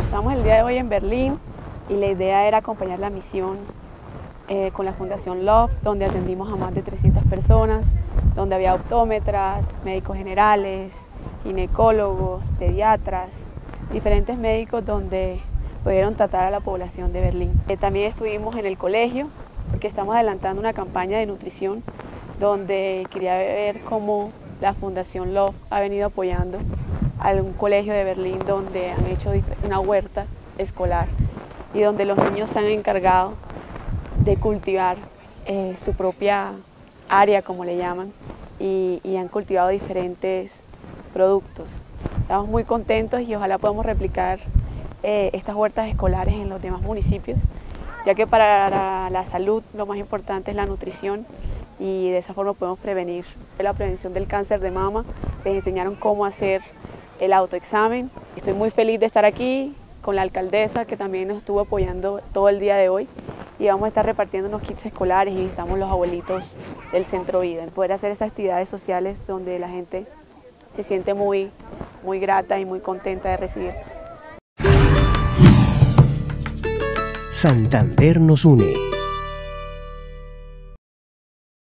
Estamos el día de hoy en Berlín y la idea era acompañar la misión con la Fundación Love, donde atendimos a más de 300 personas, donde había optómetras, médicos generales, ginecólogos, pediatras, diferentes médicos donde pudieron tratar a la población de Berlín. También estuvimos en el colegio, porque estamos adelantando una campaña de nutrición, donde quería ver cómo la Fundación Love ha venido apoyando a un colegio de Berlín donde han hecho una huerta escolar y donde los niños se han encargado de cultivar su propia área, como le llaman, y han cultivado diferentes productos. Estamos muy contentos y ojalá podamos replicar estas huertas escolares en los demás municipios, ya que para la salud lo más importante es la nutrición y de esa forma podemos prevenir la prevención del cáncer de mama. Les enseñaron cómo hacer el autoexamen. Estoy muy feliz de estar aquí con la alcaldesa, que también nos estuvo apoyando todo el día de hoy, y vamos a estar repartiendo unos kits escolares y estamos los abuelitos del Centro Vida, en poder hacer esas actividades sociales donde la gente se siente muy grata y muy contenta de recibirnos. Santander nos une.